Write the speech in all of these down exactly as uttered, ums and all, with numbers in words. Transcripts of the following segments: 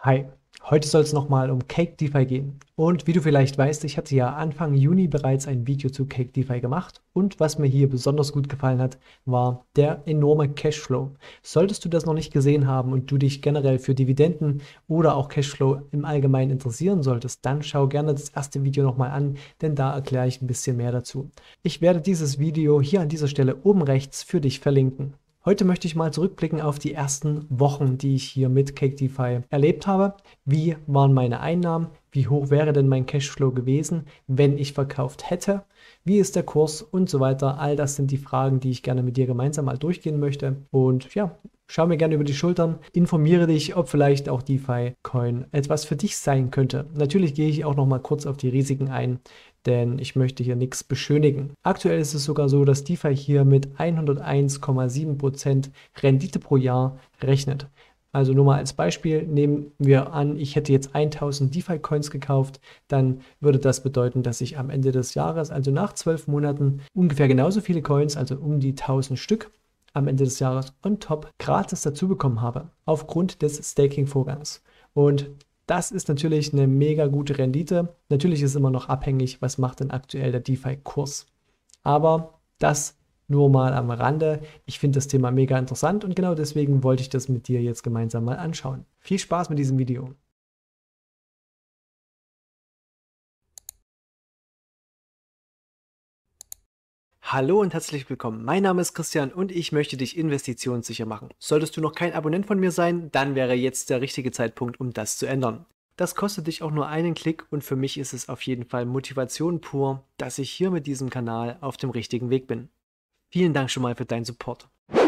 Hi, heute soll es nochmal um Cake DeFi gehen. Und wie du vielleicht weißt, ich hatte ja Anfang Juni bereits ein Video zu Cake DeFi gemacht. Und was mir hier besonders gut gefallen hat, war der enorme Cashflow. Solltest du das noch nicht gesehen haben und du dich generell für Dividenden oder auch Cashflow im Allgemeinen interessieren solltest, dann schau gerne das erste Video nochmal an, denn da erkläre ich ein bisschen mehr dazu. Ich werde dieses Video hier an dieser Stelle oben rechts für dich verlinken. Heute möchte ich mal zurückblicken auf die ersten Wochen, die ich hier mit Cake DeFi erlebt habe. Wie waren meine Einnahmen? Wie hoch wäre denn mein Cashflow gewesen, wenn ich verkauft hätte? Wie ist der Kurs und so weiter? All das sind die Fragen, die ich gerne mit dir gemeinsam mal durchgehen möchte. Und ja, schau mir gerne über die Schultern, informiere dich, ob vielleicht auch DeFi-Coin etwas für dich sein könnte. Natürlich gehe ich auch noch mal kurz auf die Risiken ein, denn ich möchte hier nichts beschönigen. Aktuell ist es sogar so, dass DeFi hier mit hunderteins Komma sieben Prozent Rendite pro Jahr rechnet. Also nur mal als Beispiel, nehmen wir an, ich hätte jetzt tausend DeFi-Coins gekauft, dann würde das bedeuten, dass ich am Ende des Jahres, also nach zwölf Monaten, ungefähr genauso viele Coins, also um die tausend Stück, am Ende des Jahres on top gratis dazu bekommen habe, aufgrund des Staking-Vorgangs. Und das ist natürlich eine mega gute Rendite. Natürlich ist es immer noch abhängig, was macht denn aktuell der DeFi-Kurs. Aber das nur mal am Rande. Ich finde das Thema mega interessant und genau deswegen wollte ich das mit dir jetzt gemeinsam mal anschauen. Viel Spaß mit diesem Video. Hallo und herzlich willkommen. Mein Name ist Christian und ich möchte dich investitionssicher machen. Solltest du noch kein Abonnent von mir sein, dann wäre jetzt der richtige Zeitpunkt, um das zu ändern. Das kostet dich auch nur einen Klick und für mich ist es auf jeden Fall Motivation pur, dass ich hier mit diesem Kanal auf dem richtigen Weg bin. Vielen Dank schon mal für deinen Support.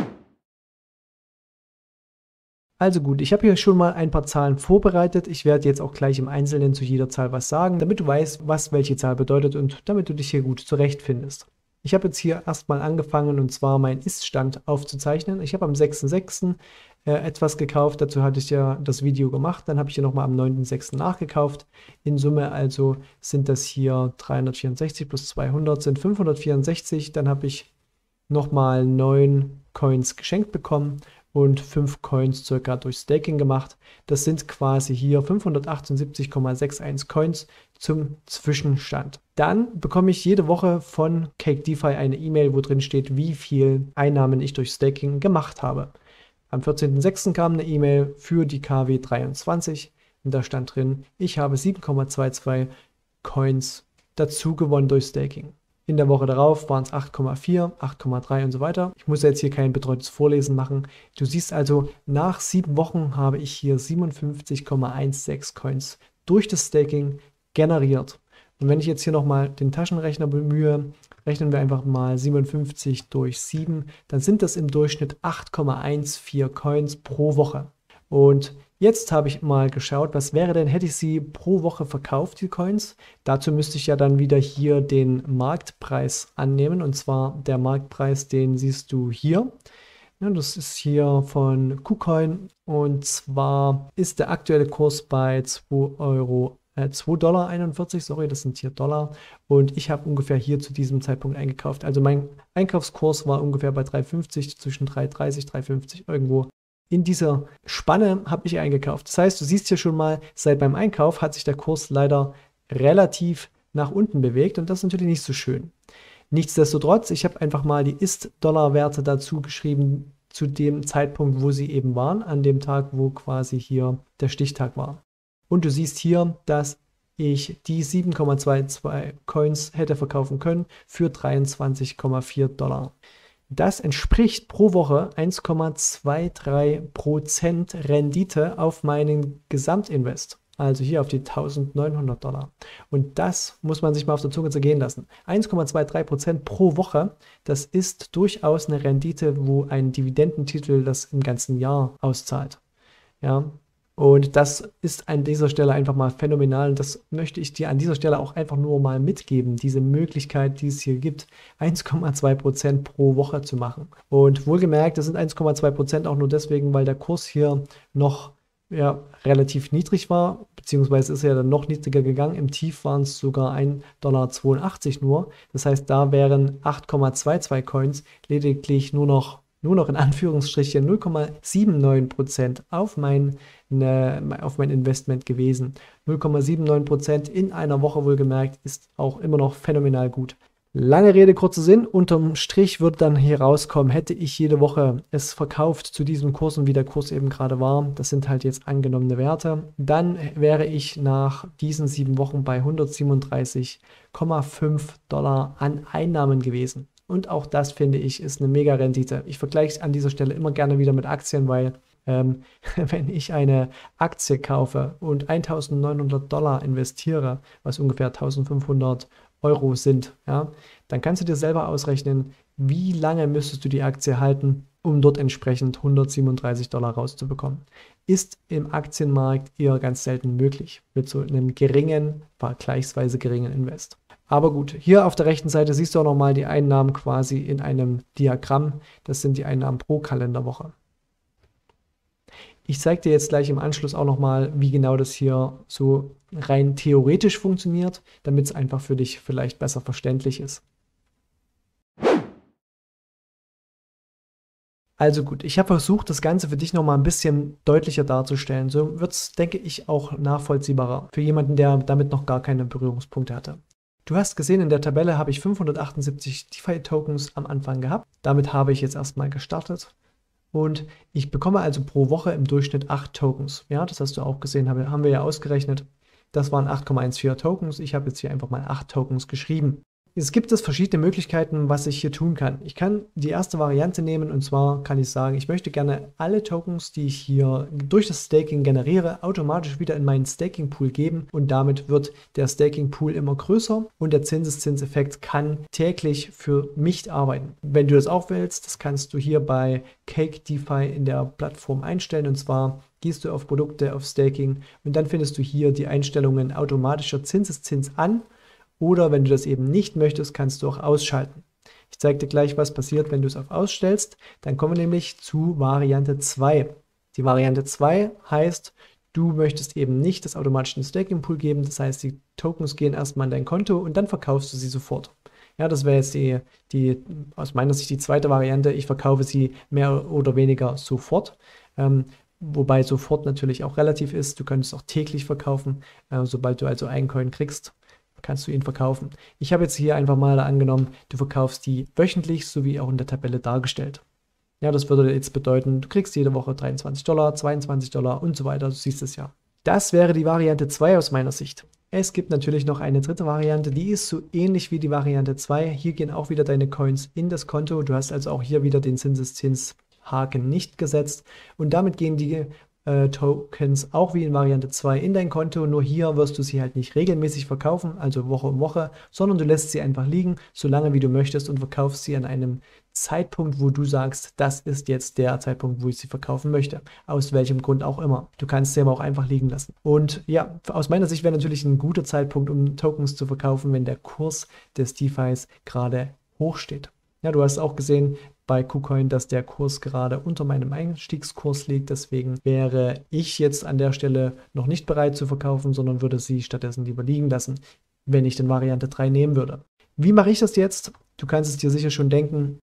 Also gut, ich habe hier schon mal ein paar Zahlen vorbereitet. Ich werde jetzt auch gleich im Einzelnen zu jeder Zahl was sagen, damit du weißt, was welche Zahl bedeutet und damit du dich hier gut zurechtfindest. Ich habe jetzt hier erstmal angefangen und zwar meinen Ist-Stand aufzuzeichnen. Ich habe am sechsten sechsten äh, etwas gekauft, dazu hatte ich ja das Video gemacht. Dann habe ich hier nochmal am neunten sechsten nachgekauft. In Summe also sind das hier dreihundertvierundsechzig plus zweihundert sind fünfhundertvierundsechzig. Dann habe ich nochmal neun Coins geschenkt bekommen und fünf Coins circa durch Staking gemacht. Das sind quasi hier fünfhundertachtundsiebzig Komma einundsechzig Coins zum Zwischenstand. Dann bekomme ich jede Woche von Cake DeFi eine E-Mail, wo drin steht, wie viel Einnahmen ich durch Staking gemacht habe. Am vierzehnten sechsten kam eine E-Mail für die K W dreiundzwanzig und da stand drin, ich habe sieben Komma zweiundzwanzig Coins dazu gewonnen durch Staking. In der Woche darauf waren es acht Komma vier, acht Komma drei und so weiter. Ich muss jetzt hier kein betreutes Vorlesen machen. Du siehst also, nach sieben Wochen habe ich hier siebenundfünfzig Komma sechzehn Coins durch das Staking generiert. Und wenn ich jetzt hier nochmal den Taschenrechner bemühe, rechnen wir einfach mal siebenundfünfzig durch sieben, dann sind das im Durchschnitt acht Komma vierzehn Coins pro Woche. Und jetzt habe ich mal geschaut, was wäre denn, hätte ich sie pro Woche verkauft, die Coins. Dazu müsste ich ja dann wieder hier den Marktpreis annehmen. Und zwar der Marktpreis, den siehst du hier. Ja, das ist hier von KuCoin. Und zwar ist der aktuelle Kurs bei zwei Euro. zwei Dollar einundvierzig, sorry, das sind hier Dollar. Und ich habe ungefähr hier zu diesem Zeitpunkt eingekauft. Also mein Einkaufskurs war ungefähr bei drei fünfzig, zwischen drei dreißig, drei fünfzig irgendwo. In dieser Spanne habe ich eingekauft. Das heißt, du siehst hier schon mal, seit meinem Einkauf hat sich der Kurs leider relativ nach unten bewegt und das ist natürlich nicht so schön. Nichtsdestotrotz, ich habe einfach mal die Ist-Dollar-Werte dazu geschrieben, zu dem Zeitpunkt, wo sie eben waren, an dem Tag, wo quasi hier der Stichtag war. Und du siehst hier, dass ich die sieben Komma zweiundzwanzig Coins hätte verkaufen können für dreiundzwanzig Komma vier Dollar. Das entspricht pro Woche eins Komma dreiundzwanzig Prozent Rendite auf meinen Gesamtinvest. Also hier auf die eintausendneunhundert Dollar. Und das muss man sich mal auf der Zunge zergehen lassen. eins Komma dreiundzwanzig Prozent pro Woche, das ist durchaus eine Rendite, wo ein Dividendentitel das im ganzen Jahr auszahlt. Ja, und das ist an dieser Stelle einfach mal phänomenal. Und das möchte ich dir an dieser Stelle auch einfach nur mal mitgeben. Diese Möglichkeit, die es hier gibt, eins Komma zwei Prozent pro Woche zu machen. Und wohlgemerkt, das sind eins Komma zwei Prozent auch nur deswegen, weil der Kurs hier noch ja, relativ niedrig war. Beziehungsweise ist er ja dann noch niedriger gegangen. Im Tief waren es sogar ein Komma zweiundachtzig Dollar nur. Das heißt, da wären acht Komma zweiundzwanzig Coins lediglich nur noch nur noch in Anführungsstrichen null Komma neunundsiebzig Prozent auf mein, ne, auf mein Investment gewesen. null Komma neunundsiebzig Prozent in einer Woche wohlgemerkt ist auch immer noch phänomenal gut. Lange Rede, kurzer Sinn. Unterm Strich wird dann hier rauskommen, hätte ich jede Woche es verkauft zu diesen Kursen, wie der Kurs eben gerade war, das sind halt jetzt angenommene Werte, dann wäre ich nach diesen sieben Wochen bei hundertsiebenunddreißig Komma fünf Dollar an Einnahmen gewesen. Und auch das, finde ich, ist eine mega Rendite. Ich vergleiche es an dieser Stelle immer gerne wieder mit Aktien, weil ähm, wenn ich eine Aktie kaufe und eintausendneunhundert Dollar investiere, was ungefähr eintausendfünfhundert Euro sind, ja, dann kannst du dir selber ausrechnen, wie lange müsstest du die Aktie halten, um dort entsprechend hundertsiebenunddreißig Dollar rauszubekommen. Ist im Aktienmarkt eher ganz selten möglich, mit so einem geringen, vergleichsweise geringen Invest. Aber gut, hier auf der rechten Seite siehst du auch nochmal die Einnahmen quasi in einem Diagramm. Das sind die Einnahmen pro Kalenderwoche. Ich zeige dir jetzt gleich im Anschluss auch nochmal, wie genau das hier so rein theoretisch funktioniert, damit es einfach für dich vielleicht besser verständlich ist. Also gut, ich habe versucht, das Ganze für dich nochmal ein bisschen deutlicher darzustellen. So wird es, denke ich, auch nachvollziehbarer für jemanden, der damit noch gar keine Berührungspunkte hatte. Du hast gesehen, in der Tabelle habe ich fünfhundertachtundsiebzig DeFi-Tokens am Anfang gehabt. Damit habe ich jetzt erstmal gestartet. Und ich bekomme also pro Woche im Durchschnitt acht Tokens. Ja, das hast du auch gesehen, haben wir ja ausgerechnet. Das waren acht Komma vierzehn Tokens. Ich habe jetzt hier einfach mal acht Tokens geschrieben. Es gibt es verschiedene Möglichkeiten, was ich hier tun kann. Ich kann die erste Variante nehmen und zwar kann ich sagen, ich möchte gerne alle Tokens, die ich hier durch das Staking generiere, automatisch wieder in meinen Staking Pool geben und damit wird der Staking Pool immer größer und der Zinseszinseffekt kann täglich für mich arbeiten. Wenn du das auch willst, das kannst du hier bei Cake DeFi in der Plattform einstellen und zwar gehst du auf Produkte, auf Staking und dann findest du hier die Einstellungen automatischer Zinseszins an. Oder wenn du das eben nicht möchtest, kannst du auch ausschalten. Ich zeige dir gleich, was passiert, wenn du es auf ausstellst. Dann kommen wir nämlich zu Variante zwei. Die Variante zwei heißt, du möchtest eben nicht das automatische Staking Pool geben. Das heißt, die Tokens gehen erstmal in dein Konto und dann verkaufst du sie sofort. Ja, das wäre jetzt die, die, aus meiner Sicht die zweite Variante. Ich verkaufe sie mehr oder weniger sofort. Ähm, wobei sofort natürlich auch relativ ist. Du könntest auch täglich verkaufen, äh, sobald du also einen Coin kriegst. Kannst du ihn verkaufen. Ich habe jetzt hier einfach mal angenommen, du verkaufst die wöchentlich, so wie auch in der Tabelle dargestellt. Ja, das würde jetzt bedeuten, du kriegst jede Woche dreiundzwanzig Dollar, zweiundzwanzig Dollar und so weiter, du siehst es ja. Das wäre die Variante zwei aus meiner Sicht. Es gibt natürlich noch eine dritte Variante, die ist so ähnlich wie die Variante zwei. Hier gehen auch wieder deine Coins in das Konto, du hast also auch hier wieder den Zinseszinshaken nicht gesetzt und damit gehen die Äh, Tokens auch wie in Variante zwei in dein Konto, nur hier wirst du sie halt nicht regelmäßig verkaufen, also Woche um Woche, sondern du lässt sie einfach liegen, so lange wie du möchtest und verkaufst sie an einem Zeitpunkt, wo du sagst, das ist jetzt der Zeitpunkt, wo ich sie verkaufen möchte, aus welchem Grund auch immer. Du kannst sie aber auch einfach liegen lassen. Und ja, aus meiner Sicht wäre natürlich ein guter Zeitpunkt, um Tokens zu verkaufen, wenn der Kurs des DeFis gerade hoch steht. Ja, du hast auch gesehen bei KuCoin, dass der Kurs gerade unter meinem Einstiegskurs liegt. Deswegen wäre ich jetzt an der Stelle noch nicht bereit zu verkaufen, sondern würde sie stattdessen lieber liegen lassen, wenn ich den Variante drei nehmen würde. Wie mache ich das jetzt? Du kannst es dir sicher schon denken.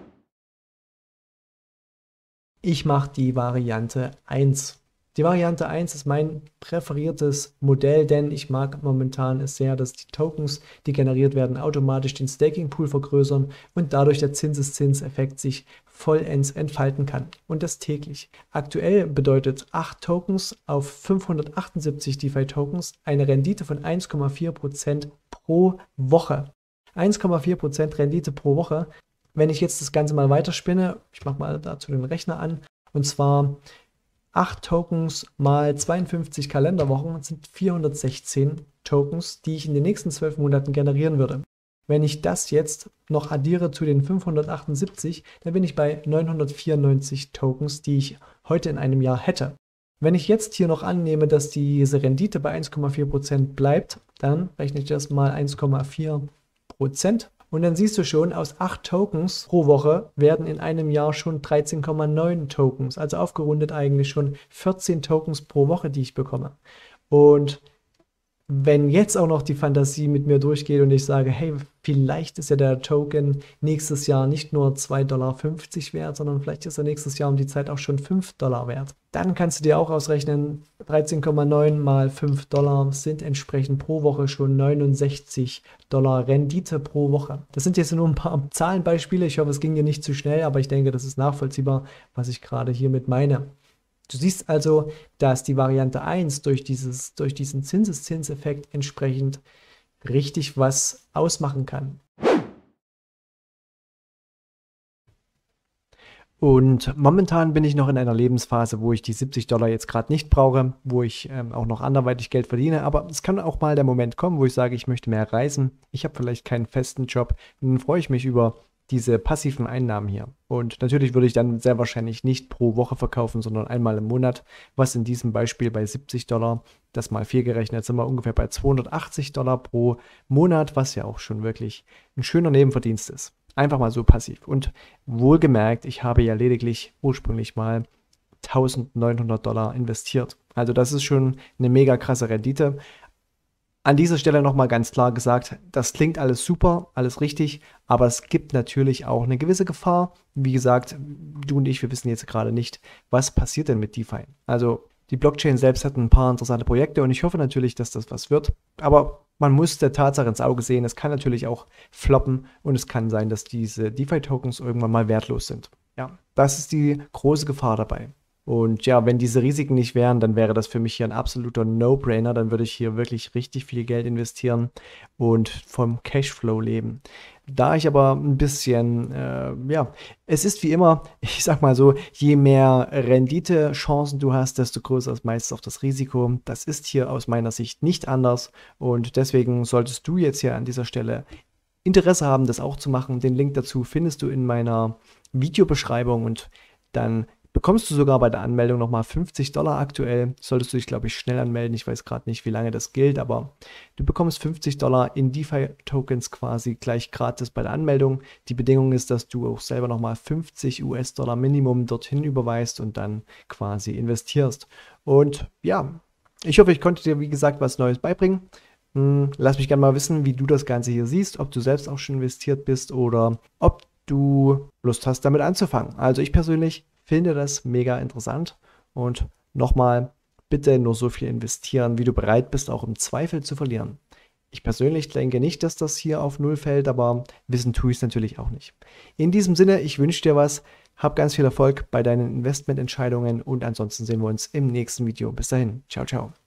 Ich mache die Variante eins. Die Variante eins ist mein präferiertes Modell, denn ich mag momentan es sehr, dass die Tokens, die generiert werden, automatisch den Staking Pool vergrößern und dadurch der Zinseszinseffekt sich vollends entfalten kann und das täglich. Aktuell bedeutet acht Tokens auf fünfhundertachtundsiebzig DeFi Tokens eine Rendite von eins Komma vier Prozent pro Woche. eins Komma vier Prozent Rendite pro Woche. Wenn ich jetzt das Ganze mal weiterspinne, ich mache mal dazu den Rechner an, und zwar acht Tokens mal zweiundfünfzig Kalenderwochen sind vierhundertsechzehn Tokens, die ich in den nächsten zwölf Monaten generieren würde. Wenn ich das jetzt noch addiere zu den fünfhundertachtundsiebzig, dann bin ich bei neunhundertvierundneunzig Tokens, die ich heute in einem Jahr hätte. Wenn ich jetzt hier noch annehme, dass diese Rendite bei eins Komma vier Prozent bleibt, dann rechne ich das mal eins Komma vier Prozent. Und dann siehst du schon, aus acht Tokens pro Woche werden in einem Jahr schon dreizehn Komma neun Tokens, also aufgerundet eigentlich schon vierzehn Tokens pro Woche, die ich bekomme. Und wenn jetzt auch noch die Fantasie mit mir durchgeht und ich sage, hey, vielleicht ist ja der Token nächstes Jahr nicht nur zwei Komma fünfzig Dollar wert, sondern vielleicht ist er nächstes Jahr um die Zeit auch schon fünf Dollar wert. Dann kannst du dir auch ausrechnen, dreizehn Komma neun mal fünf Dollar sind entsprechend pro Woche schon neunundsechzig Dollar Rendite pro Woche. Das sind jetzt nur ein paar Zahlenbeispiele. Ich hoffe, es ging dir nicht zu schnell, aber ich denke, das ist nachvollziehbar, was ich gerade hiermit meine. Du siehst also, dass die Variante eins durch, dieses, durch diesen Zinseszinseffekt entsprechend richtig was ausmachen kann. Und momentan bin ich noch in einer Lebensphase, wo ich die siebzig Dollar jetzt gerade nicht brauche, wo ich ähm, auch noch anderweitig Geld verdiene. Aber es kann auch mal der Moment kommen, wo ich sage, ich möchte mehr reisen. Ich habe vielleicht keinen festen Job. Und dann freue ich mich über diese passiven Einnahmen hier. Und natürlich würde ich dann sehr wahrscheinlich nicht pro Woche verkaufen, sondern einmal im Monat, was in diesem Beispiel bei siebzig Dollar, das mal vier gerechnet, sind wir ungefähr bei zweihundertachtzig Dollar pro Monat, was ja auch schon wirklich ein schöner Nebenverdienst ist. Einfach mal so passiv. Und wohlgemerkt, ich habe ja lediglich ursprünglich mal eintausendneunhundert Dollar investiert. Also das ist schon eine mega krasse Rendite. An dieser Stelle nochmal ganz klar gesagt, das klingt alles super, alles richtig, aber es gibt natürlich auch eine gewisse Gefahr. Wie gesagt, du und ich, wir wissen jetzt gerade nicht, was passiert denn mit DeFi. Also die Blockchain selbst hat ein paar interessante Projekte und ich hoffe natürlich, dass das was wird. Aber man muss der Tatsache ins Auge sehen, es kann natürlich auch floppen und es kann sein, dass diese DeFi-Tokens irgendwann mal wertlos sind. Ja, das ist die große Gefahr dabei. Und ja, wenn diese Risiken nicht wären, dann wäre das für mich hier ein absoluter No-Brainer. Dann würde ich hier wirklich richtig viel Geld investieren und vom Cashflow leben. Da ich aber ein bisschen, äh, ja, es ist wie immer, ich sag mal so, je mehr Renditechancen du hast, desto größer ist meistens auch das Risiko. Das ist hier aus meiner Sicht nicht anders und deswegen solltest du jetzt hier an dieser Stelle Interesse haben, das auch zu machen. Den Link dazu findest du in meiner Videobeschreibung und dann bekommst du sogar bei der Anmeldung nochmal fünfzig Dollar aktuell. Solltest du dich, glaube ich, schnell anmelden. Ich weiß gerade nicht, wie lange das gilt, aber du bekommst fünfzig Dollar in DeFi-Tokens quasi gleich gratis bei der Anmeldung. Die Bedingung ist, dass du auch selber nochmal fünfzig US-Dollar Minimum dorthin überweist und dann quasi investierst. Und ja, ich hoffe, ich konnte dir, wie gesagt, was Neues beibringen. Hm, lass mich gerne mal wissen, wie du das Ganze hier siehst, ob du selbst auch schon investiert bist oder ob du Lust hast, damit anzufangen. Also ich persönlich finde das mega interessant und nochmal, bitte nur so viel investieren, wie du bereit bist, auch im Zweifel zu verlieren. Ich persönlich denke nicht, dass das hier auf Null fällt, aber wissen tue ich es natürlich auch nicht. In diesem Sinne, ich wünsche dir was, hab ganz viel Erfolg bei deinen Investmententscheidungen und ansonsten sehen wir uns im nächsten Video. Bis dahin, ciao, ciao.